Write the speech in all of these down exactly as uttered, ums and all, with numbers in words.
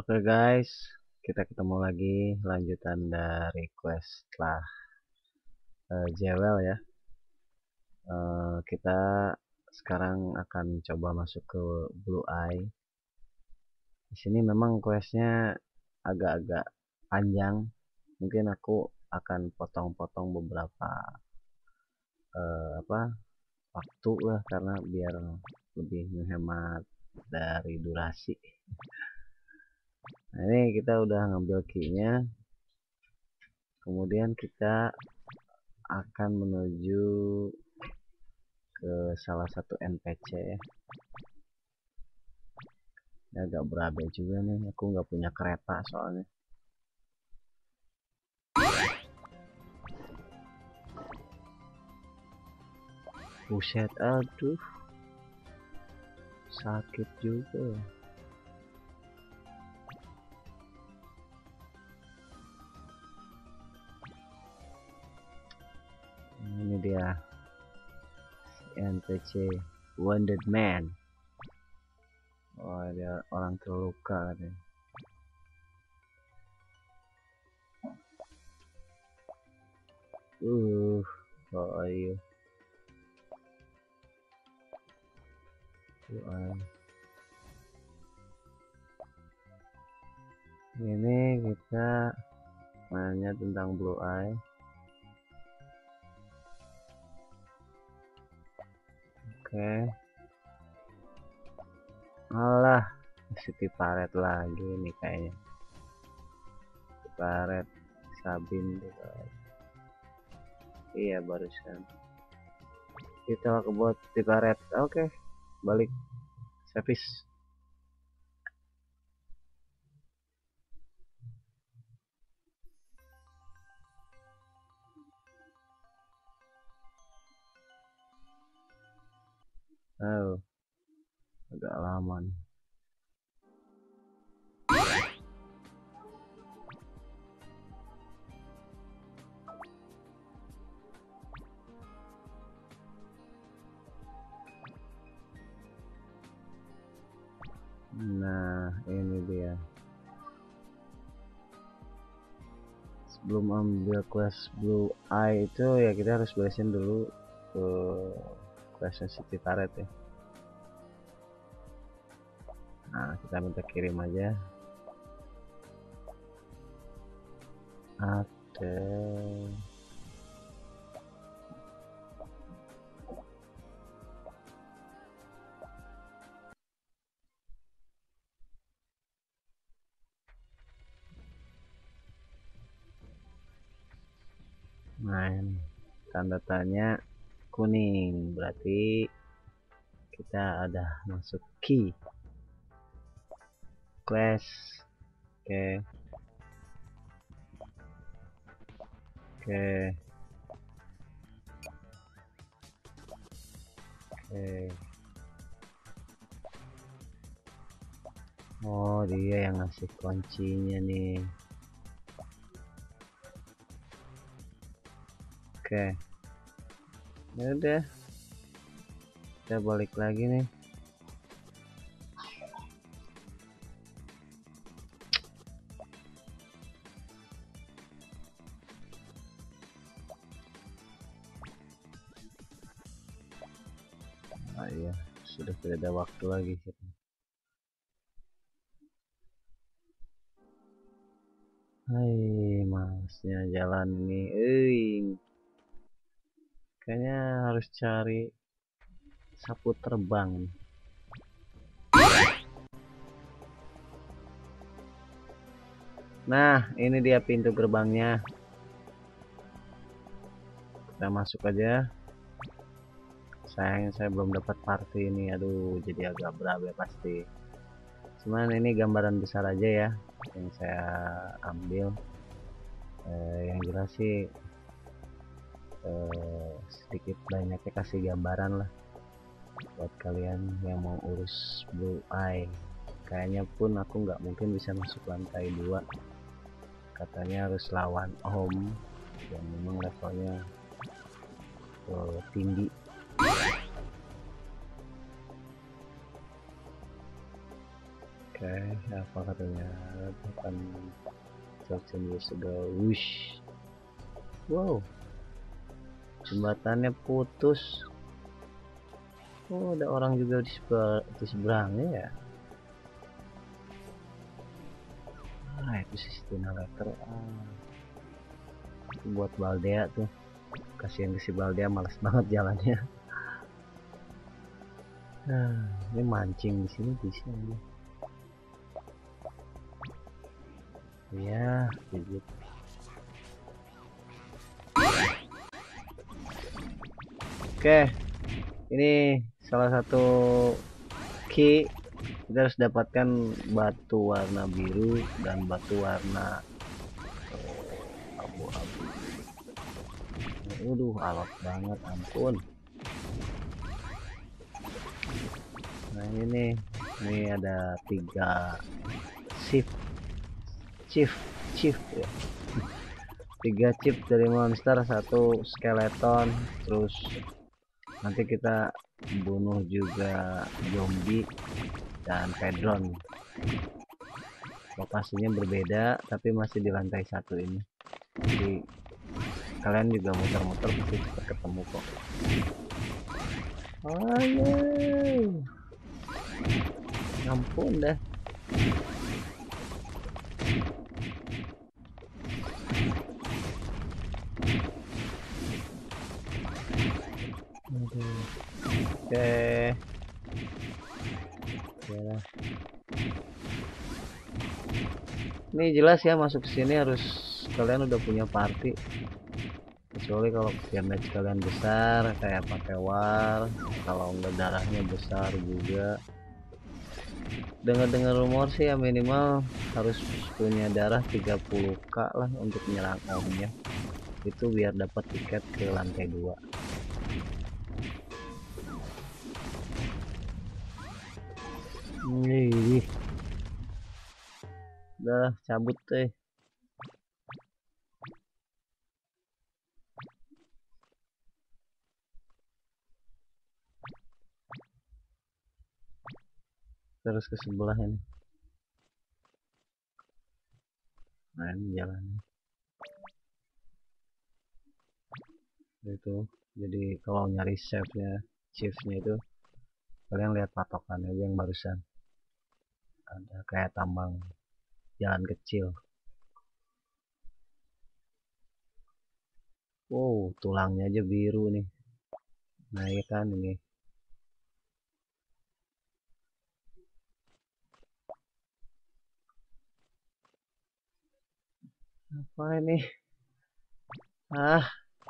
Oke guys, kita ketemu lagi lanjutan dari quest setelah uh, Jewel ya. Uh, kita sekarang akan coba masuk ke Blue Eye. Di sini memang questnya agak-agak panjang. Mungkin aku akan potong-potong beberapa uh, apa waktu lah, karena biar lebih menghemat dari durasi. Nah, ini kita udah ngambil key-nya. Kemudian kita akan menuju ke salah satu N P C ya. Ini agak berabe juga nih, aku nggak punya kereta soalnya. Buset, aduh, sakit juga. Ini dia N P C Wounded Man. Oh, dia orang terluka katanya. Uh, oh iya. Ini kita nanya tentang Blue Eye. Oke. Alah, si Tipareth lagi nih kayaknya. Tipareth, sabin juga. Iya, barusan. Kita ke bot Tipareth. Oke, balik. Sevis. Oh, agak lama nih. Nah, ini dia. Sebelum ambil quest Blue Eye itu ya kita harus beresin dulu ke quest City Turret ya. Nah, kita minta kirim aja. Oke. Nah, ini tanda tanya kuning, berarti kita ada masuk key quest. Oke. Oke. Oke. Oh, dia yang ngasih kuncinya nih. Oke. Ya udah. Kita balik lagi nih. Ah iya, sudah tidak ada waktu lagi. Hai, masnya jalan nih. Eh, kayaknya harus cari sapu terbang. Nah, ini dia pintu gerbangnya. Kita masuk aja. Sayang saya belum dapat party ini. Aduh, jadi agak berabe pasti. Cuman ini gambaran besar aja ya yang saya ambil. Eh, yang jelas sih eh, sedikit banyaknya kasih gambaran lah buat kalian yang mau urus Blue Eye. Kayaknya pun aku nggak mungkin bisa masuk lantai dua, katanya harus lawan Ohm yang memang levelnya uh, tinggi. Oke, apa katanya? Akan searching ago. Wush. Wow, jembatannya putus. Oh, ada orang juga di sebelah di seberangnya ya. Ah, itu sistem letter. Ah, itu buat Baldea tuh. Kasihan ke si Baldea, males banget jalannya. Nah, ini mancing di sini bisa nih. Ya, gigit. Oke, ini salah satu key. Kita harus dapatkan batu warna biru dan batu warna abu-abu. Waduh, alot banget, ampun. Nah ini nih, ini ada tiga shift, shift, shift ya. Tiga chip dari monster, satu skeleton, terus nanti kita bunuh juga zombie dan Pedron. Lokasinya berbeda tapi masih di lantai satu ini, jadi kalian juga muter-muter pasti cepat ketemu kok. Ayo, ampun dah. Oke, ya. Ini jelas ya, masuk ke sini harus kalian udah punya party, kecuali kalau damage kalian besar kayak pakai war. Kalau enggak darahnya besar juga. Dengar-dengar rumor sih ya minimal harus punya darah tiga puluh k lah untuk menyerang omnya, itu biar dapat tiket ke lantai dua. Nih, udah cabut deh. Terus ke sebelah ini. Nah ini jalannya. Itu jadi kalau nyari chefnya, chiefnya itu kalian lihat patokan aja yang barusan. Ada kayak tambang jalan kecil. Wow, tulangnya aja biru nih. Nah iya kan ini. Apa ini? Ah.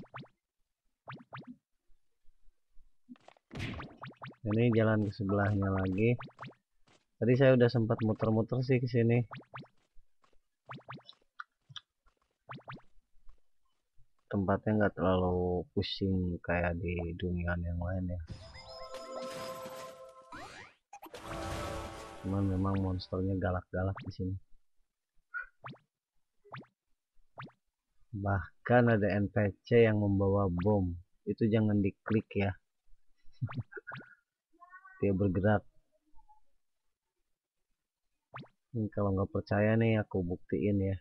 Ini jalan ke sebelahnya lagi. Tadi saya udah sempat muter-muter sih ke sini. Tempatnya nggak terlalu pusing kayak di dunia yang lain ya. Cuman memang monsternya galak-galak di sini. Bahkan ada N P C yang membawa bom. Itu jangan diklik ya. Dia bergerak. Ini kalau nggak percaya nih aku buktiin ya.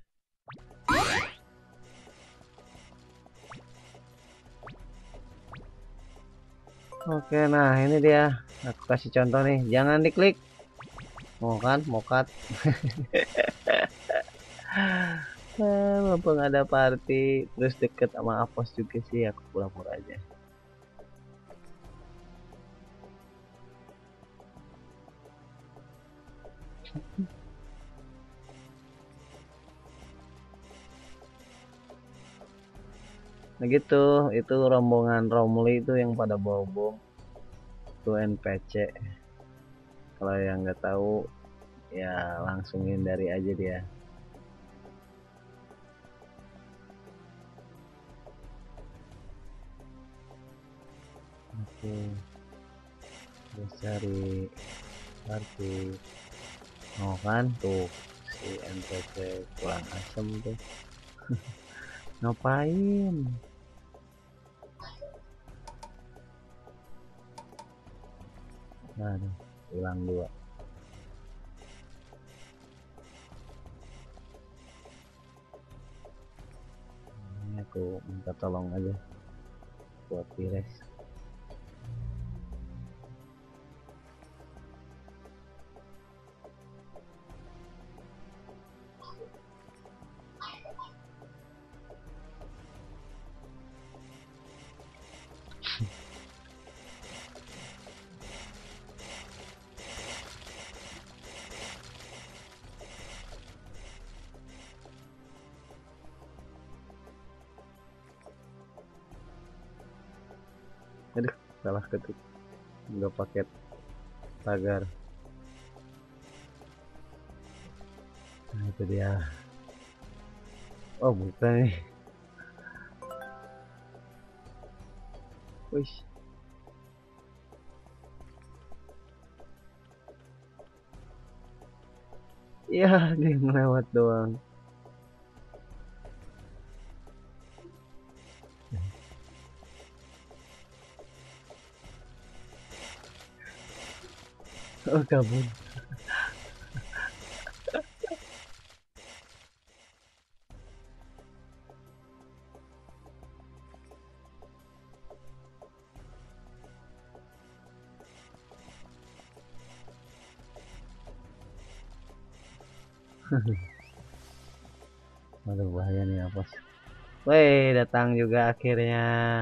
Oke, nah ini dia. Aku kasih contoh nih. Jangan diklik. Mau kan? Mau cut. Mumpung ada party terus deket sama Apos juga sih, aku pura-pura aja. Nah gitu, itu rombongan Romli itu yang pada bawa bom. Itu N P C. Kalau yang nggak tahu ya langsung hindari aja dia. Oke, terus cari party. Oh kan tuh si N P C kurang asem tuh. Ngapain? Nah, hilang dua. aku minta tolong aja buat Pires. Aduh, salah ketik, nggak pakai tagar. Nah, itu dia. Oh, bukan nih. Wih. Iya, dia melewat doang. Oh, kabur. Aduh, bahaya nih apa sih. Weh, datang juga akhirnya.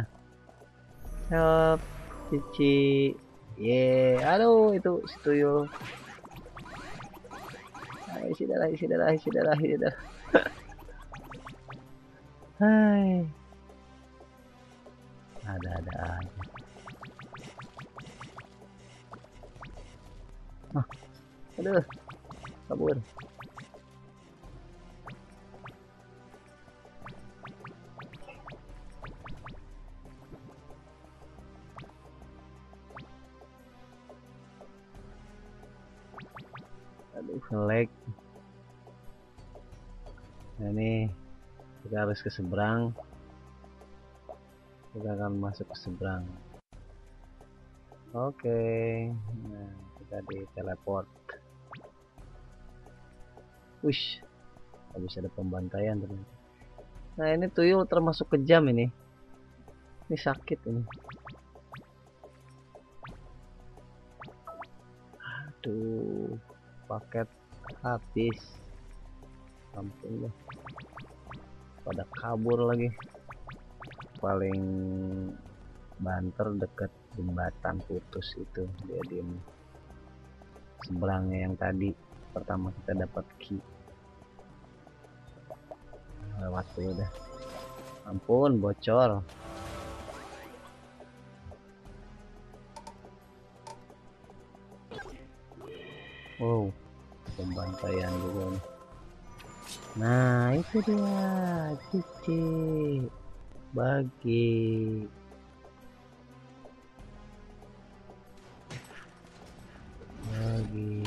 Help, Cici. Ye, aduh itu si tuyul. Ayo, isi darah, isi darah, isi darah, isi darah. Hai. Ada-ada aja. Ah, aduh, kabur. Aduh, lag. Nah, ini kita harus ke seberang. Kita akan masuk ke seberang. Oke, nah kita di teleport. Wish, habis ada pembantaian ternyata. Nah, ini tuyul termasuk kejam ini. Ini sakit ini. Aduh, paket habis. Ampun deh. Pada kabur lagi. Paling banter deket jembatan putus itu dia diem. Seberangnya yang tadi pertama kita dapat key. Lewat tuh udah. Ampun, bocor. Wow, pembantaian juga nih. Nah, itu dia, Cici. Bagi. Bagi.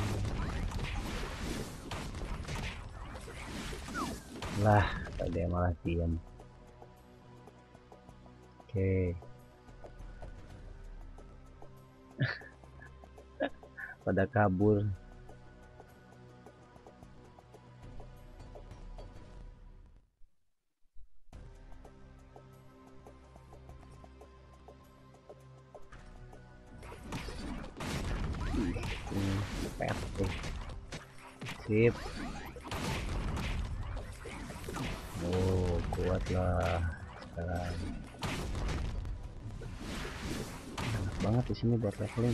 Lah, tadi malah diam. Oke. Pada kabur. Pet tuh. Sip. Oh, kuat lah sekarang. Enak banget di sini buat leveling.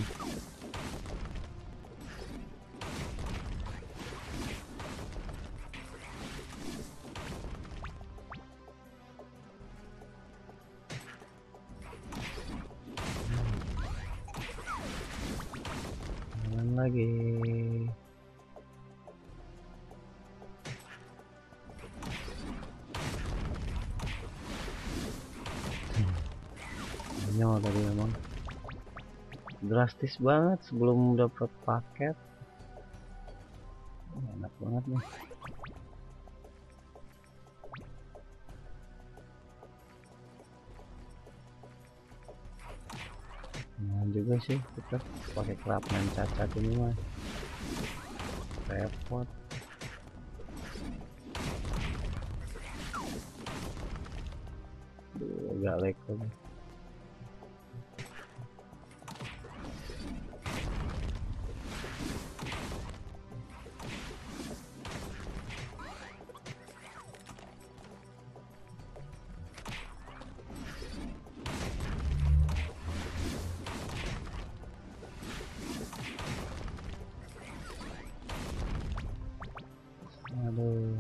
Jalan lagi. Nyol tadi memang drastis banget sebelum dapat paket. Enak banget nih. Nah juga sih kita pakai kerapman cacat ini mah repot. agak lag lagi. Aduh.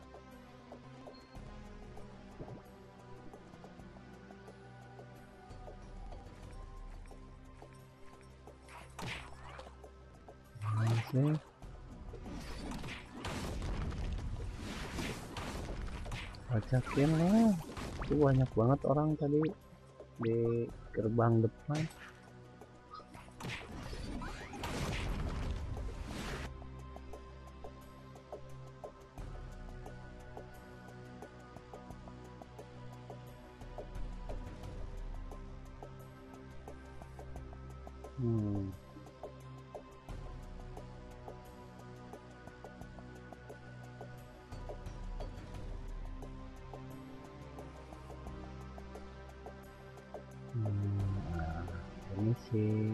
Masih. Ajakin lah. Itu banyak banget orang tadi di gerbang depan. Hmm. Hmm, nah, ini sih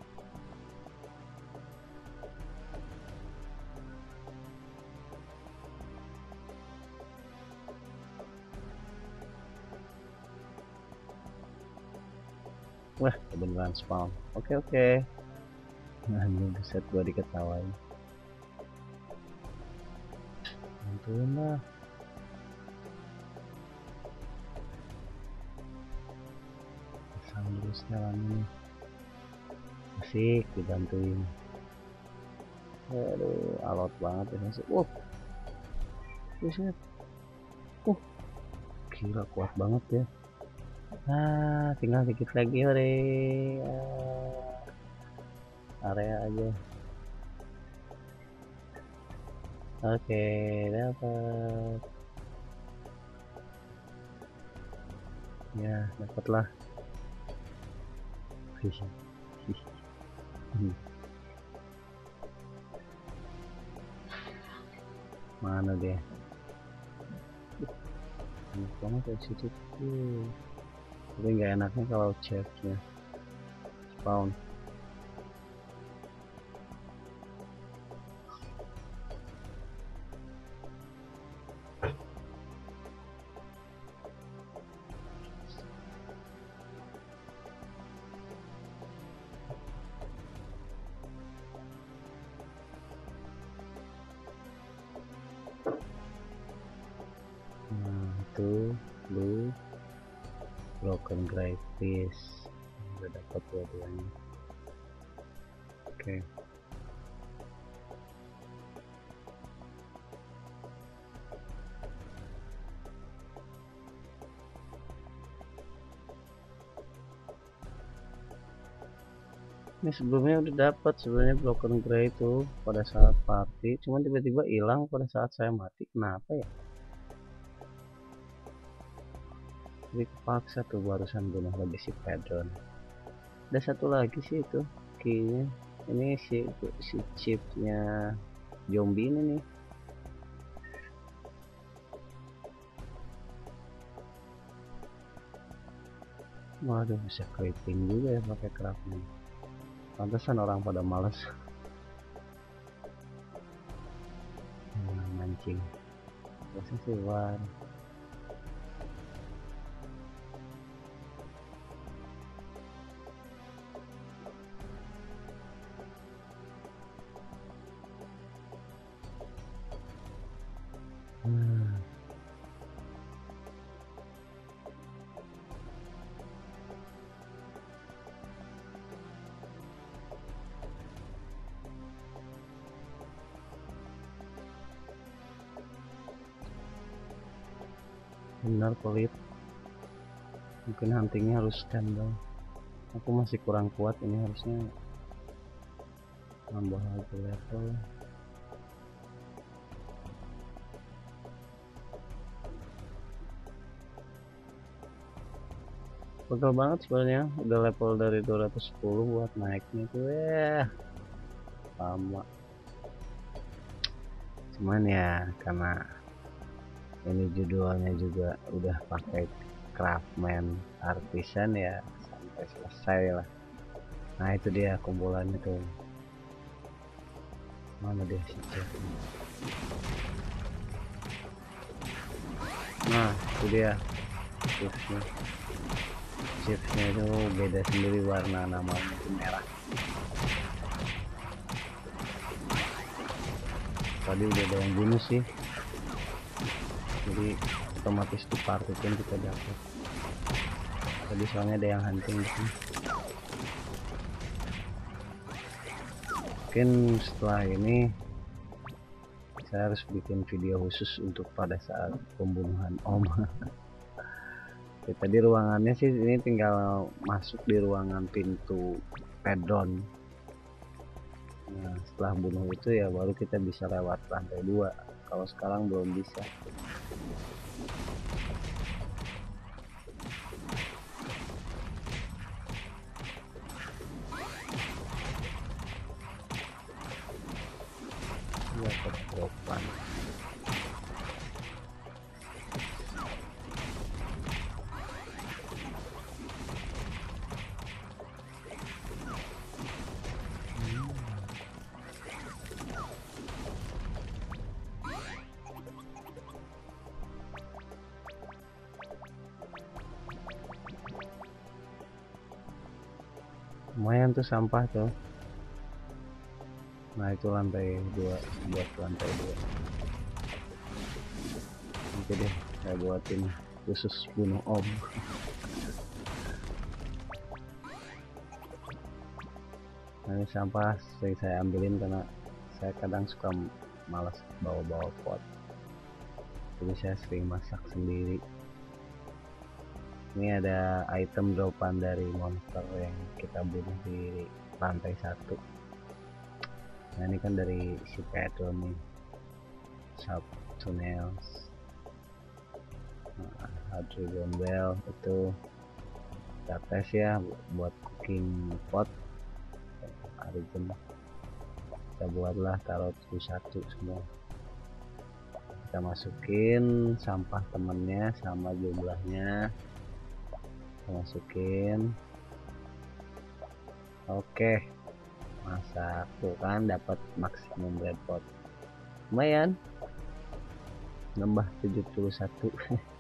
wah kebenaran spawn. Oke oke. Nah ini buset gua diketawain. Bantuin lah. Pasang dulu sekarang ini. Asik dibantuin. Aduh alot banget ya masuk. Uh buset. Uh gila kuat banget ya. Ah tinggal dikit lagi ore. Ah, area aja. Oke dapat. Ya dapat lah. Mana dia? Enak banget ya situ tuh. Tapi nggak enaknya kalau chestnya spawn. Nah itu blue broken grey fish udah dapat dua-duanya. Oke okay. Ini sebelumnya udah dapat sebenarnya broken grey itu pada saat party, cuman tiba-tiba hilang pada saat saya mati. Kenapa ya? Jadi kepaksa tuh barusan bunuh lagi si Pedron. Ada satu lagi sih itu kayaknya ini si si chipnya zombie ini nih. Waduh bisa creeping juga ya pakai craftnya. Pantesan orang pada males nah, mancing. Biasa sih war. Hmm. Benar pelit, mungkin huntingnya harus standby. Aku masih kurang kuat, ini harusnya nambah lagi level. Pegel banget sebenarnya, udah level dari dua ratus sepuluh buat naiknya tuh ya lama. Cuman ya karena ini judulnya juga udah pakai K craftman, artisan ya sampai selesai lah. Nah itu dia kumpulannya tuh. Mana dia si chefnya? Nah itu dia chefnya. Chefnya itu beda sendiri warna, namanya itu merah. Tadi udah ada yang bunuh sih, jadi otomatis di party pun kita dapat. Tadi soalnya ada yang hunting di sini. Mungkin setelah ini saya harus bikin video khusus untuk pada saat pembunuhan Om. Ya, tadi ruangannya sih ini tinggal masuk di ruangan pintu Pedron. Nah, setelah bunuh itu ya baru kita bisa lewat lantai dua. Kalau sekarang belum bisa. Ya, ketropan. Lumayan tuh sampah tuh. Nah itu lantai dua, buat lantai dua. Oke deh, saya buatin khusus bunuh Om. Nah ini sampah sering saya ambilin karena saya kadang suka malas bawa-bawa pot, jadi saya sering masak sendiri. Ini ada item dropan dari monster yang kita bunuh di lantai satu. Nah ini kan dari si Pedron nih, sub tunnels. Nah, hydrogen well itu kita tes ya buat cooking pot. Hydrogen kita buatlah, taruh satu semua. Kita masukin sampah temennya sama jumlahnya. Masukin. Oke, masak tuh kan dapat maksimum bread pot, lumayan nambah tujuh puluh satu.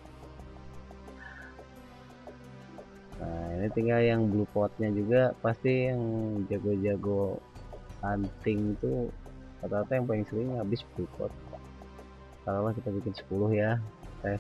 Nah ini tinggal yang blue potnya juga. Pasti yang jago-jago hunting tuh rata-rata yang paling sering habis blue pot. Kalau kita bikin sepuluh ya tes.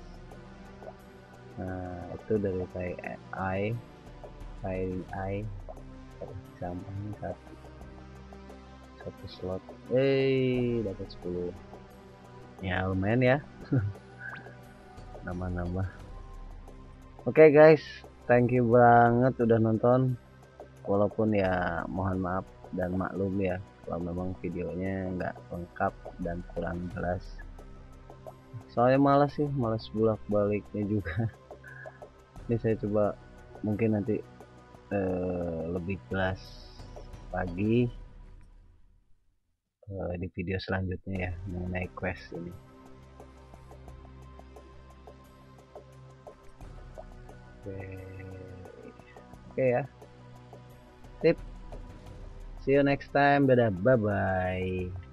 Nah itu dari kayak eye firing eye sampahnya satu satu slot, eh dapat sepuluh ya, lumayan ya. Nambah-nambah. Oke okay guys, thank you banget udah nonton, walaupun ya mohon maaf dan maklum ya kalau memang videonya nggak lengkap dan kurang jelas, soalnya malas sih, malas bolak-baliknya juga. Ini saya coba mungkin nanti eh, lebih jelas lagi eh, di video selanjutnya ya mengenai quest ini. Oke, oke ya, tip, see you next time, dadah, bye bye.